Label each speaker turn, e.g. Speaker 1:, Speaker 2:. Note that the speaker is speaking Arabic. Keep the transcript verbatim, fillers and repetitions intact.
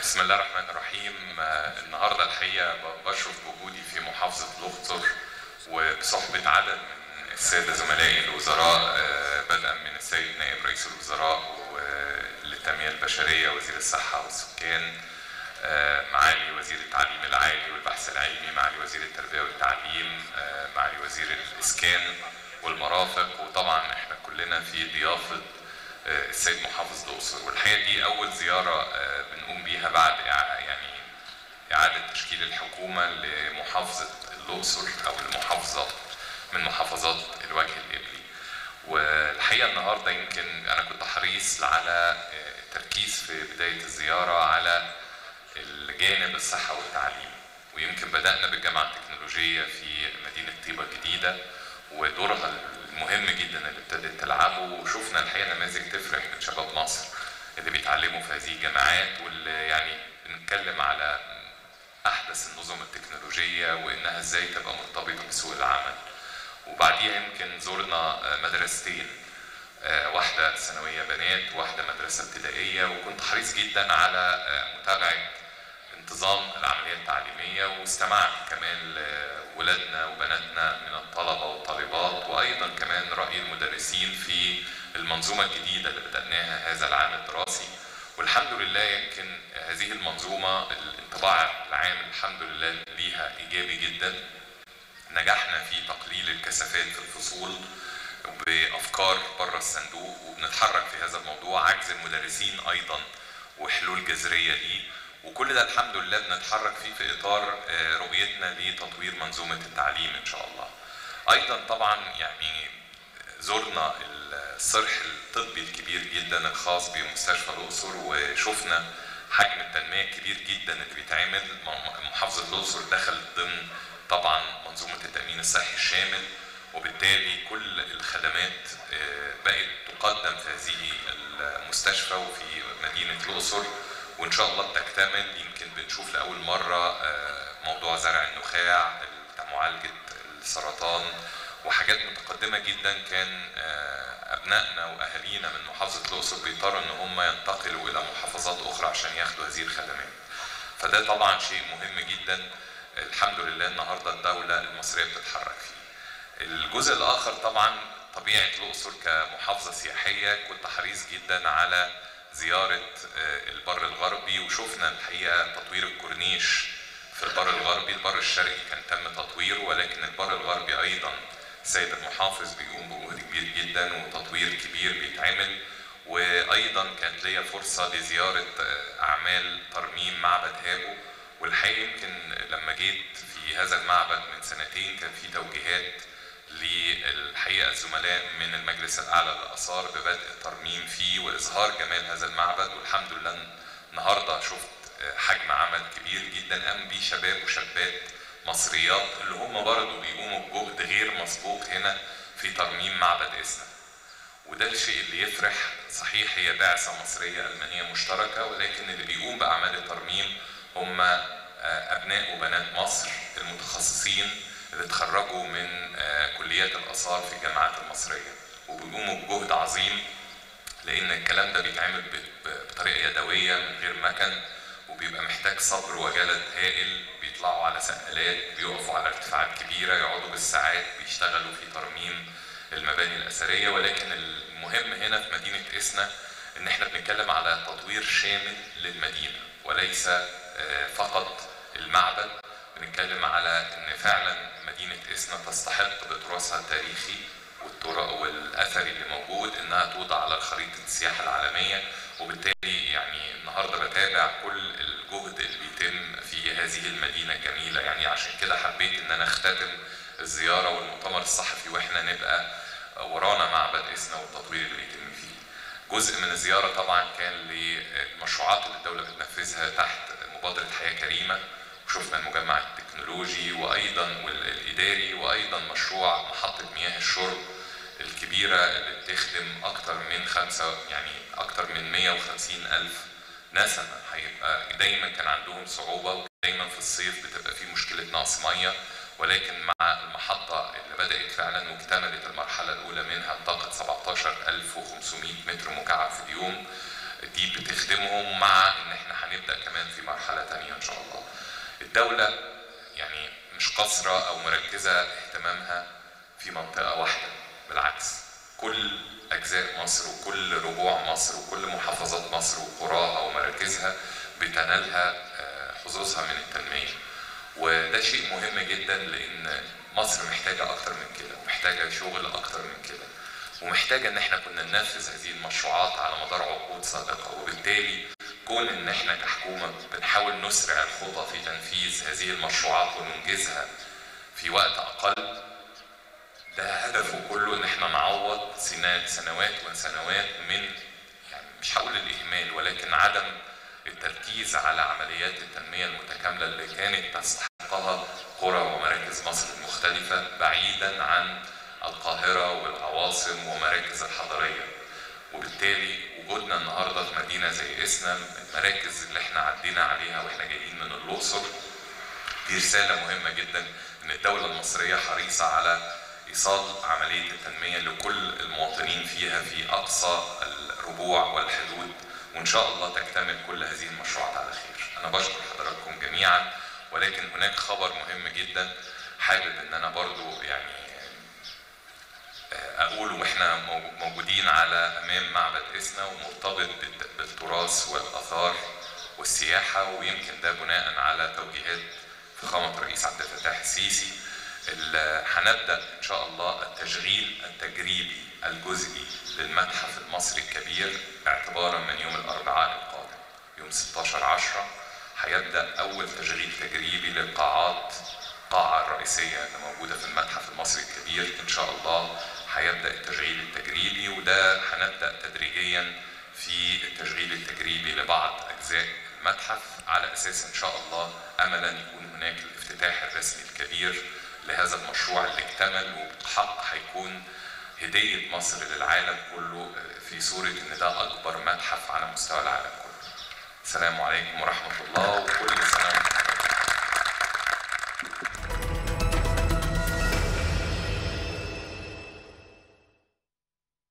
Speaker 1: بسم الله الرحمن الرحيم. النهارده الحقيقه بشرف بوجودي في محافظه الاقصر وبصحبه عدد من الساده زملائي الوزراء، بدءا من السيد نائب رئيس الوزراء للتنميه البشريه وزير الصحه والسكان، معالي وزير التعليم العالي والبحث العلمي، معالي وزير التربيه والتعليم، معالي وزير الاسكان والمرافق، وطبعا احنا كلنا في ضيافه السيد محافظ الأقصر. والحقيقة دي أول زيارة بنقوم بيها بعد يعني إعادة تشكيل الحكومة لمحافظة الأقصر أو المحافظة من محافظات الوجه الإبلي. والحقيقة النهاردة يمكن أنا كنت حريص على التركيز في بداية الزيارة على الجانب الصحة والتعليم، ويمكن بدأنا بالجامعة التكنولوجية في مدينة طيبة الجديدة ودورها المهم جدا اللي ابتدت تلعبه، وشفنا الحقيقه نماذج تفرح من شباب مصر اللي بيتعلموا في هذه الجامعات، واللي يعني بنتكلم على احدث النظم التكنولوجيه وانها ازاي تبقى مرتبطه بسوق العمل. وبعديها يمكن زرنا مدرستين، واحده ثانويه بنات وواحده مدرسه ابتدائيه، وكنت حريص جدا على متابعه انتظام العمليه التعليميه، واستمعت كمان لولادنا وبناتنا من الطلبه والطالبات، وايضا كمان راي المدرسين في المنظومه الجديده اللي بداناها هذا العام الدراسي. والحمد لله يمكن هذه المنظومه الانطباع العام الحمد لله ليها ايجابي جدا. نجحنا في تقليل الكثافات في الفصول بافكار بره الصندوق، وبنتحرك في هذا الموضوع، عجز المدرسين ايضا وحلول جذريه ليه، وكل ده الحمد لله بنتحرك فيه في اطار رؤيتنا لتطوير منظومه التعليم ان شاء الله. ايضا طبعا يعني زرنا الصرح الطبي الكبير جدا الخاص بمستشفى الاقصر، وشفنا حجم التنميه الكبير جدا اللي بيتعمل. محافظه الاقصر دخلت ضمن طبعا منظومه التامين الصحي الشامل، وبالتالي كل الخدمات بقت تقدم في هذه المستشفى وفي مدينه الاقصر، وان شاء الله تكتمل. يمكن بنشوف لاول مره موضوع زرع النخاع، معالجه السرطان، وحاجات متقدمه جدا. كان ابنائنا واهالينا من محافظه الاقصر بيضطروا ان هم ينتقلوا الى محافظات اخرى عشان ياخدوا هذه الخدمات، فده طبعا شيء مهم جدا. الحمد لله النهارده الدوله المصريه بتتحرك فيه. الجزء الاخر طبعا طبيعه الاقصر كمحافظه سياحيه، كنت حريص جدا على زيارة البر الغربي، وشفنا الحقيقة تطوير الكورنيش في البر الغربي. البر الشرقي كان تم تطويره، ولكن البر الغربي أيضا السيد المحافظ بيقوم بجهد كبير جدا وتطوير كبير بيتعمل. وأيضا كانت ليا فرصة لزيارة أعمال ترميم معبد هاجو، والحقيقة يمكن لما جيت في هذا المعبد من سنتين كان في توجيهات للحقيقة الزملاء من المجلس الأعلى للآثار ببدء الترميم فيه وإظهار جمال هذا المعبد، والحمد لله النهاردة شفت حجم عمل كبير جدا قام بيه شباب وشابات مصريات اللي هم برضه بيقوموا بجهد غير مسبوق هنا في ترميم معبد إسنا. وده الشيء اللي يفرح. صحيح هي بعثة مصرية ألمانية مشتركة، ولكن اللي بيقوم بأعمال الترميم هم أبناء وبنات مصر المتخصصين اللي اتخرجوا من كليات الآثار في الجامعات المصرية، وبيقوموا بجهد عظيم، لأن الكلام ده بيتعمل بطريقة يدوية من غير مكن، وبيبقى محتاج صبر وجلد هائل. بيطلعوا على سقالات، بيقفوا على ارتفاعات كبيرة، يقعدوا بالساعات بيشتغلوا في ترميم المباني الأثرية. ولكن المهم هنا في مدينة إسنا إن احنا بنتكلم على تطوير شامل للمدينة وليس فقط المعبد. بنتكلم على ان فعلا مدينه اسنا تستحق بتراثها التاريخي والاثري اللي موجود انها توضع على خريطه السياحه العالميه. وبالتالي يعني النهارده بتابع كل الجهد اللي بيتم في هذه المدينه الجميله، يعني عشان كده حبيت ان انا اختتم الزياره والمؤتمر الصحفي واحنا نبقى ورانا معبد اسنا والتطوير اللي بيتم فيه. جزء من الزياره طبعا كان للمشروعات اللي الدوله بتنفذها تحت مبادره حياه كريمه، وشفنا المجمع التكنولوجي وايضا والاداري، وايضا مشروع محطه مياه الشرب الكبيره اللي بتخدم اكثر من خمسه يعني اكثر من مئة وخمسين الف نسمه. هيبقى دايما كان عندهم صعوبه، ودايما في الصيف بتبقى في مشكله نقص ميه، ولكن مع المحطه اللي بدات فعلا واكتملت المرحله الاولى منها بطاقه سبعة عشر ألف وخمسمئة متر مكعب في اليوم، دي بتخدمهم، مع ان احنا هنبدأ كمان في مرحلة تانية ان شاء الله. الدولة يعني مش قاصرة او مركزة اهتمامها في منطقة واحدة، بالعكس كل اجزاء مصر وكل ربوع مصر وكل محافظات مصر وقراها ومراكزها بتنالها حظوظها من التنمية. وده شيء مهم جدا، لان مصر محتاجة اكتر من كده، ومحتاجة شغل اكتر من كده، ومحتاجة ان احنا كنا ننفذ هذه المشروعات على مدار عقود سابقة. وبالتالي كون ان احنا كحكومة بنحاول نسرع الخطى في تنفيذ هذه المشروعات وننجزها في وقت اقل، ده هدفه كله ان احنا نعوض سنوات وسنوات من، يعني مش هقول الاهمال، ولكن عدم التركيز على عمليات التنمية المتكاملة اللي كانت تستحقها قرى ومراكز مصر المختلفة بعيدا عن القاهرة والعواصم ومراكز الحضرية. وبالتالي وجودنا النهارده في مدينة زي إسنا، المراكز اللي احنا عدينا عليها واحنا جايين من الأقصر، دي رسالة مهمة جدا ان الدولة المصرية حريصة على إيصال عملية التنمية لكل المواطنين فيها في أقصى الربوع والحدود، وإن شاء الله تكتمل كل هذه المشروعات على خير. أنا بشكر حضراتكم جميعا، ولكن هناك خبر مهم جدا حابب إن أنا برضو يعني أقوله. وإحنا موجودين على أمام معبد إسنا ومرتبط بالتراث والآثار والسياحة، ويمكن ده بناء على توجيهات فخامة الرئيس عبد الفتاح السيسي. هنبدأ إن شاء الله التشغيل التجريبي الجزئي للمتحف المصري الكبير اعتبارا من يوم الأربعاء القادم، يوم ستاشر عشرة هيبدأ أول تشغيل تجريبي للقاعات. القاعة الرئيسية اللي موجودة في المتحف المصري الكبير إن شاء الله هيبدأ التشغيل التجريبي، وده هنبدأ تدريجيا في التشغيل التجريبي لبعض أجزاء المتحف، على أساس إن شاء الله أملا يكون هناك الافتتاح الرسمي الكبير لهذا المشروع اللي اكتمل، وبالحق هيكون هدية مصر للعالم كله في صورة إن ده أكبر متحف على مستوى العالم كله. السلام عليكم ورحمة الله، وكل سنة وانتم